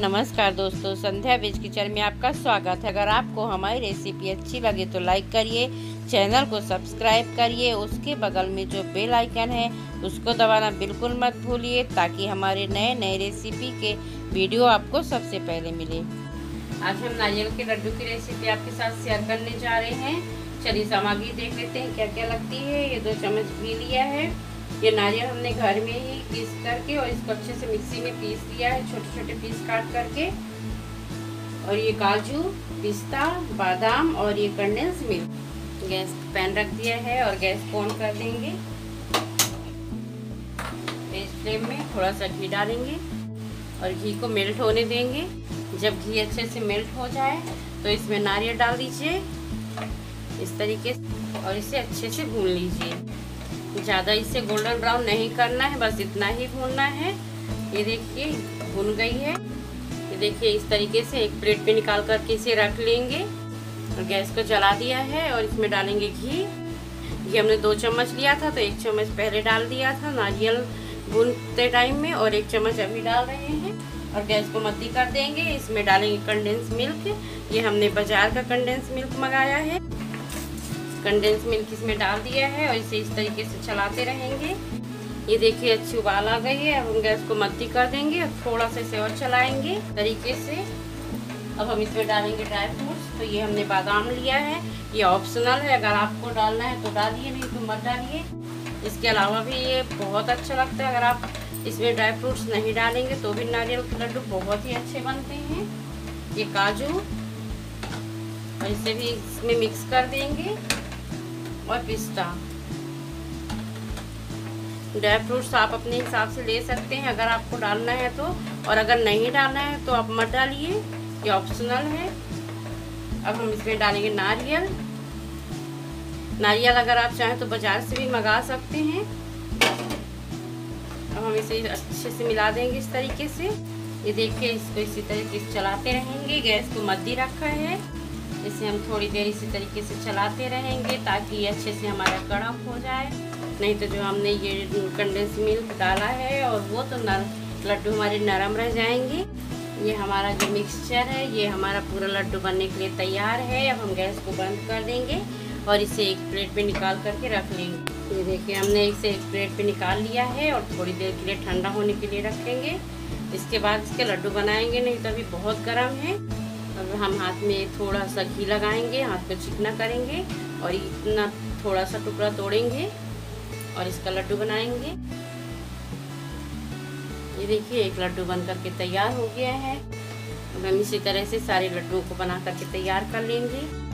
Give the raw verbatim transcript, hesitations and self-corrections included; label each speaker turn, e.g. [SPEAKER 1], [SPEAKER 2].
[SPEAKER 1] नमस्कार दोस्तों, संध्या veg kitchen में आपका स्वागत है। अगर आपको हमारी रेसिपी अच्छी लगे तो लाइक करिए, चैनल को सब्सक्राइब करिए, उसके बगल में जो बेल आइकन है उसको दबाना बिल्कुल मत भूलिए ताकि हमारे नए नए रेसिपी के वीडियो आपको सबसे पहले मिले। आज हम नारियल के लड्डू की रेसिपी आपके साथ शेयर करने जा रहे हैं। चलिए सामग्री देख लेते हैं क्या क्या लगती है। ये दो चम्मच घी लिया है। ये नारियल हमने घर में ही पीस करके और इसको अच्छे से मिक्सी में पीस लिया है, छोटे छोटे पीस काट करके। और ये काजू, पिस्ता, बादाम और ये कंडेंस मिल्क। गैस पैन रख दिया है और गैस को ऑन कर देंगे। तेज फ्लेम में थोड़ा सा घी डालेंगे और घी को मेल्ट होने देंगे। जब घी अच्छे से मेल्ट हो जाए तो इसमें नारियल डाल दीजिए इस तरीके से और इसे अच्छे से भून लीजिए। ज़्यादा इसे गोल्डन ब्राउन नहीं करना है, बस इतना ही भूनना है। ये देखिए भून गई है। ये देखिए इस तरीके से एक प्लेट पे निकाल करके इसे रख लेंगे और गैस को जला दिया है और इसमें डालेंगे घी। घी हमने दो चम्मच लिया था तो एक चम्मच पहले डाल दिया था नारियल भूनते टाइम में और एक चम्मच अभी डाल रहे हैं और गैस को मद्दी कर देंगे। इसमें डालेंगे कंडेंस मिल्क। ये हमने बाजार का कंडेंस मिल्क मंगाया है। कंडेंस मिल्क इसमें डाल दिया है और इसे इस तरीके से चलाते रहेंगे। ये देखिए अच्छी उबाल आ गई है। अब हम गैस को मद्दी कर देंगे और थोड़ा सा इसे और चलाएंगे तरीके से। अब हम इसमें डालेंगे ड्राई फ्रूट्स। तो ये हमने बादाम लिया है, ये ऑप्शनल है, अगर आपको डालना है तो डालिए, नहीं तो मत डालिए। इसके अलावा भी ये बहुत अच्छा लगता है। अगर आप इसमें ड्राई फ्रूट्स नहीं डालेंगे तो भी नारियल के लड्डू बहुत ही अच्छे बनते हैं। ये काजू और इसे भी इसमें मिक्स कर देंगे और पिस्ता। ड्राई फ्रूट्स आप अपने हिसाब से ले सकते हैं अगर आपको डालना है तो, और अगर नहीं डालना है तो आप मत डालिए, ये ऑप्शनल है। अब हम इसमें डालेंगे नारियल। नारियल अगर आप चाहें तो बाजार से भी मंगा सकते हैं। अब हम इसे अच्छे से मिला देंगे इस तरीके से। ये देखिए इसको इसी तरीके से चलाते रहेंगे। गैस को मद्दी रखा है, इसे हम थोड़ी देर इसी तरीके से चलाते रहेंगे ताकि ये अच्छे से हमारा कड़क हो जाए। नहीं तो जो हमने ये कंडेंस मिल्क डाला है और वो तो नर लड्डू हमारे नरम रह जाएंगे। ये हमारा जो मिक्सचर है ये हमारा पूरा लड्डू बनने के लिए तैयार है। अब हम गैस को बंद कर देंगे और इसे एक प्लेट पे निकाल करके रख लेंगे। ये देखिए हमने इसे एक प्लेट पे निकाल लिया है और थोड़ी देर के लिए ठंडा होने के लिए रखेंगे। इसके बाद इसके लड्डू बनाएंगे, नहीं तो अभी बहुत गर्म है। अब हम हाथ में थोड़ा सा घी लगाएंगे, हाथ को चिकना करेंगे और इतना थोड़ा सा टुकड़ा तोड़ेंगे और इसका लड्डू बनाएंगे। ये देखिए एक लड्डू बन करके तैयार हो गया है। अब हम इसी तरह से सारे लड्डुओं को बना करके तैयार कर लेंगे।